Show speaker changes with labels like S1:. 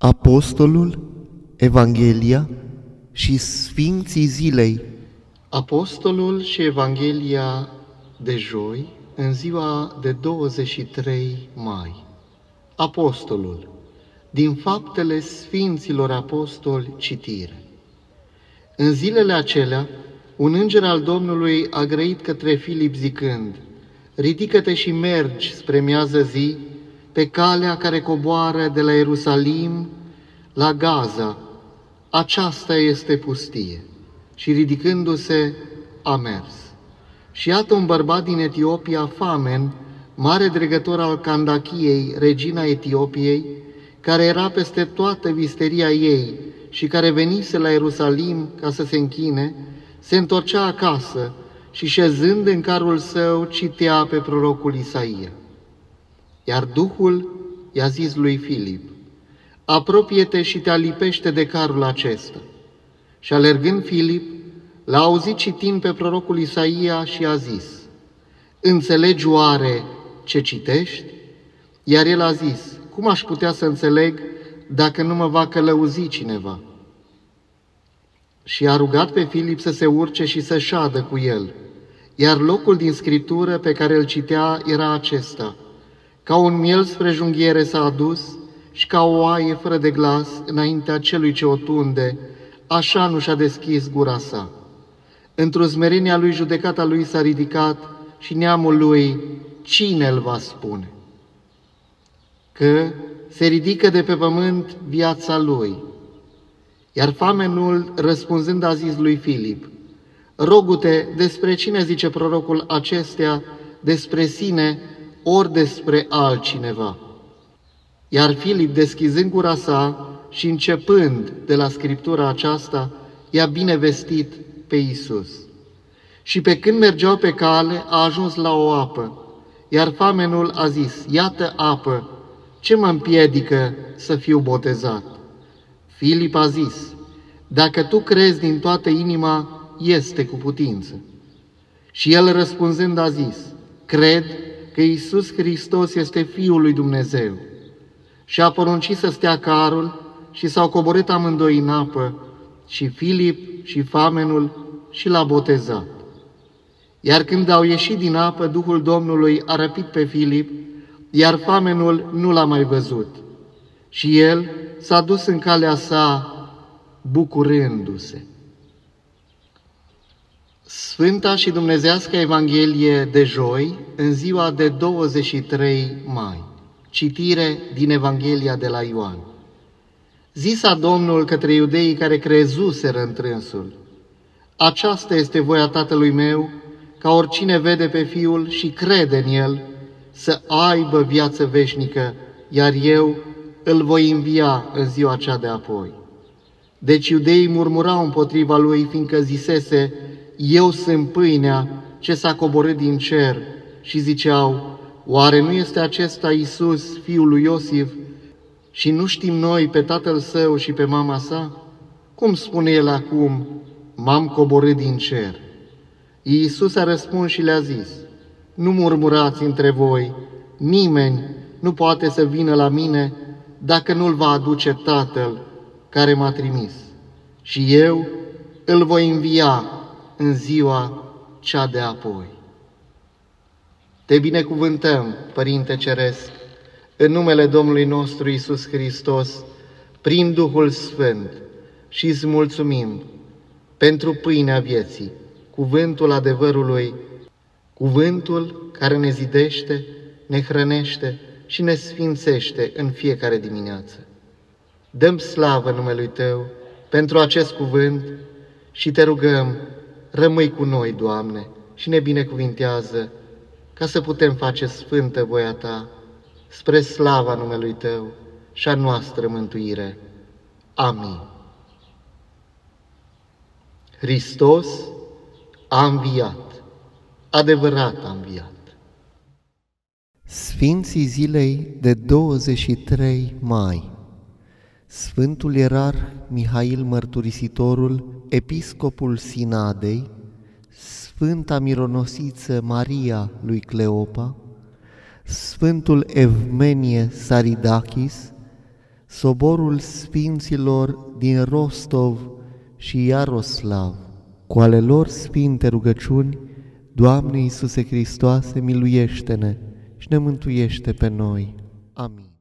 S1: Apostolul, Evanghelia și Sfinții Zilei.
S2: Apostolul și Evanghelia de joi, în ziua de 23 mai. Apostolul, din Faptele Sfinților Apostoli, citire. În zilele acelea, un înger al Domnului a grăit către Filip zicând: ridică-te și mergi spre miază zi, pe calea care coboară de la Ierusalim la Gaza. Aceasta este pustie. Și ridicându-se, a mers. Și iată un bărbat din Etiopia, Famen, mare dregător al Candachiei, regina Etiopiei, care era peste toată visteria ei și care venise la Ierusalim ca să se închine, se întorcea acasă și, șezând în carul său, citea pe prorocul Isaia. Iar Duhul i-a zis lui Filip: apropie-te și te alipește de carul acesta. Și alergând Filip, l-a auzit citind pe prorocul Isaia și a zis: înțelegi oare ce citești? Iar el a zis: cum aș putea să înțeleg dacă nu mă va călăuzi cineva? Și a rugat pe Filip să se urce și să șadă cu el. Iar locul din Scriptură pe care îl citea era acesta: ca un miel spre junghiere s-a adus și ca o oaie fără de glas înaintea celui ce o tunde, așa nu și-a deschis gura sa. Într-o smerenia lui judecata lui s-a ridicat și neamul lui cine îl va spune? Că se ridică de pe pământ viața lui. Iar Famenul, răspunzând, a zis lui Filip: rogu-te, despre cine zice prorocul acestea, despre sine ori despre altcineva? Iar Filip, deschizând gura sa și începând de la Scriptura aceasta, i-a binevestit pe Iisus. Și pe când mergeau pe cale, a ajuns la o apă, iar Famenul a zis: iată apă, ce mă împiedică să fiu botezat? Filip a zis: dacă tu crezi din toată inima, este cu putință. Și el răspunzând a zis: cred că Iisus Hristos este Fiul lui Dumnezeu. Și a poruncit să stea carul și s-au coborât amândoi în apă, și Filip și Famenul, și l-a botezat. Iar când au ieșit din apă, Duhul Domnului a răpit pe Filip, iar Famenul nu l-a mai văzut. Și el s-a dus în calea sa, bucurându-se. Sfânta și Dumnezească Evanghelie de joi, în ziua de 23 mai. Citire din Evanghelia de la Ioan. Zisa Domnul către iudeii care crezuseră întrânsul: aceasta este voia Tatălui meu, ca oricine vede pe Fiul și crede în El, să aibă viață veșnică, iar eu îl voi învia în ziua cea de apoi. Deci iudeii murmurau împotriva lui, fiindcă zisese: eu sunt pâinea ce s-a coborât din cer, și ziceau: oare nu este acesta Iisus, fiul lui Iosif, și nu știm noi pe tatăl său și pe mama sa? Cum spune el acum: m-am coborât din cer? Iisus a răspuns și le-a zis: nu murmurați între voi, nimeni nu poate să vină la mine dacă nu-l va aduce Tatăl care m-a trimis. Și eu îl voi învia în ziua cea de apoi. Te binecuvântăm, Părinte Ceresc, în numele Domnului nostru Iisus Hristos, prin Duhul Sfânt, și îți mulțumim pentru pâinea vieții, cuvântul adevărului, cuvântul care ne zidește, ne hrănește și ne sfințește în fiecare dimineață. Dăm slavă numelui Tău pentru acest cuvânt și Te rugăm, rămâi cu noi, Doamne, și ne binecuvintează ca să putem face sfântă voia Ta, spre slava numelui Tău și a noastră mântuire. Amin. Hristos a înviat, adevărat a înviat.
S1: Sfinții Zilei de 23 mai. Sfântul Ierarh Mihail Mărturisitorul, episcopul Sinadei, Sfânta Mironosiță Maria lui Cleopa, Sfântul Evmenie Saridachis, soborul sfinților din Rostov și Iaroslav, cu ale lor sfinte rugăciuni, Doamne Iisuse Hristoase, miluiește-ne și ne mântuiește pe noi. Amin.